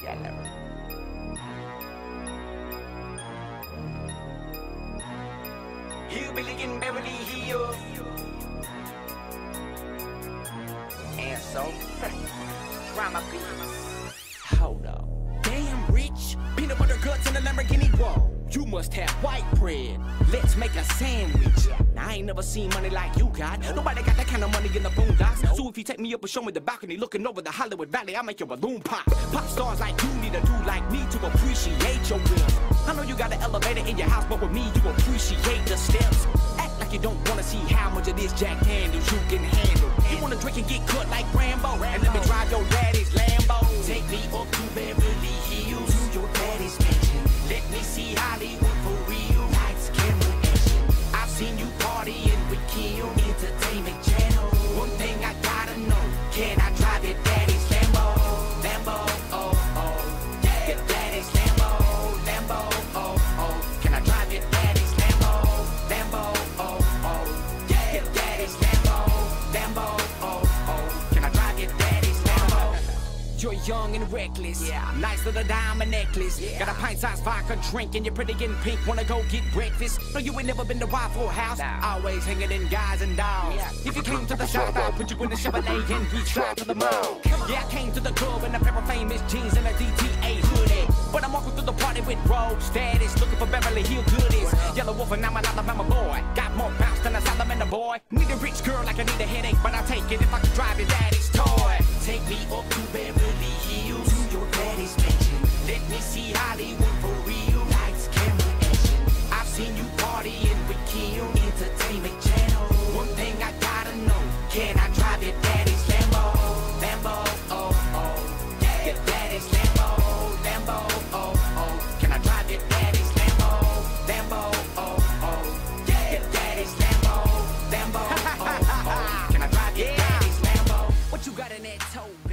Yellow. Hillbilly in Beverly Hills. And so, drama beats. Hold up. Damn rich, peanut butter guts and a Lamborghini. Whoa, you must have white bread. Let's make a sandwich. Now, I ain't never seen money like you got. Nobody got that kind of money in the boondocks. So if you take me up and show me the balcony looking over the Hollywood Valley, I'll make your balloon pop. Pop stars like you need a dude like me to appreciate your wealth. I know you got an elevator in your house, but with me you appreciate the steps. Act like you don't wanna see how much of this Jack Daniels you can handle. You wanna drink and get cut like Rambo, and let me drive your daddy's Lambo. Take me up to Beverly Hills, to your daddy's mansion. Let me see Hollywood for real. Lights, camera, action. I've seen you partying with Kim, Entertainment Channel. One thing I gotta know, can I drive your daddy's Lambo? Lambo, oh, oh. Yeah, your daddy's Lambo. Lambo, oh, oh. Can I drive your daddy's Lambo? Lambo, oh, oh. Yeah, your daddy's Lambo. Lambo, oh, oh. Can I drive your daddy's Lambo? You're young and reckless. Yeah. Nice little diamond necklace. Yeah. Got a pint-sized vodka drink and you're pretty in pink. Wanna go get breakfast? No, you ain't never been to Waffle House. Nah. Always hanging in guys and dolls. Yeah. If you came to the shop, I'll put you in the Chevrolet and we drive to the mall. Yeah, I came to the club in a pair of famous jeans and a DTA hoodie. But I'm walking through the party with road status, looking for Beverly Hills goodies. Yellow Wolf and I'm an Alabama boy. Got more bounce than a Salamander boy. Need a rich girl like I need a headache, but I'll take it if I can drive your daddy's toy. Take me up to Beverly Hills, to your daddy's mansion. Let me see Hollywood for real. Lights, camera, action. I've seen you partying with Kim, Entertainment Channel. One thing I gotta know, can I drive your daddy's Lambo? Lambo, oh, oh. Yeah, your daddy's Lambo. Lambo, oh, oh. Can I drive your daddy's Lambo? Lambo, oh, oh. Yeah, your daddy's Lambo. Lambo, oh, oh. Can I drive your daddy's Lambo? What you got in that toe,